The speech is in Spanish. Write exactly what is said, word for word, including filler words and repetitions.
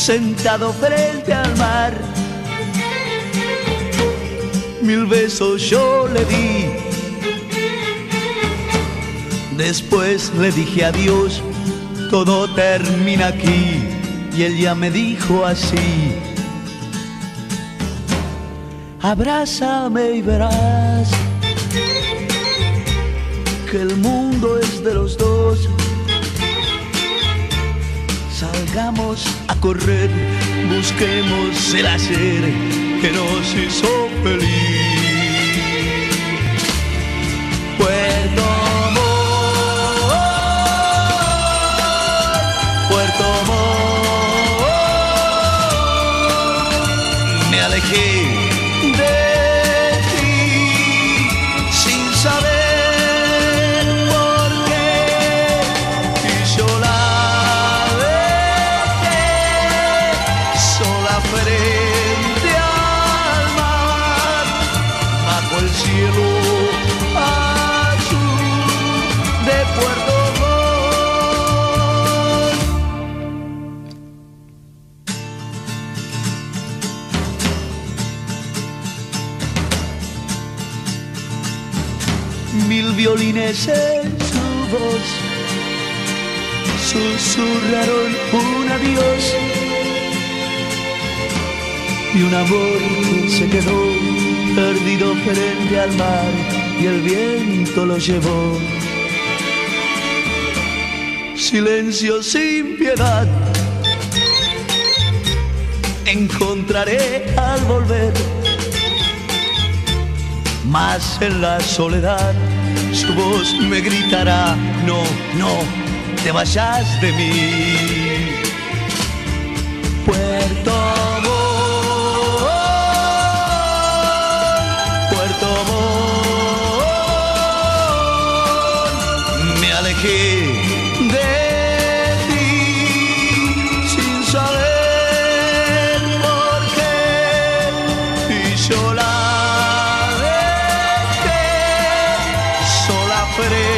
sentado frente al mar. Mil besos yo le di, después le dije adiós, todo termina aquí. Y él ya me dijo así: abrázame y verás que el mundo es de los dos. Salgamos a correr, busquemos el ayer que nos hizo feliz. Puerto Montt, Puerto Montt, me alejé de ti sin saber por qué, y yo la dejé sola frente al mar, bajo el cielo azul de Puerto Montt. Mil violines en su voz susurraron un adiós, y un amor que se quedó perdido frente al mar, y el viento lo llevó. Silencio sin piedad encontraré al volver, mas en la soledad su voz me gritará: no, no te vayas de mí. Puerto Montt, Puerto Montt, me alejé de ti sin saber por qué, y yo la dejé sola frente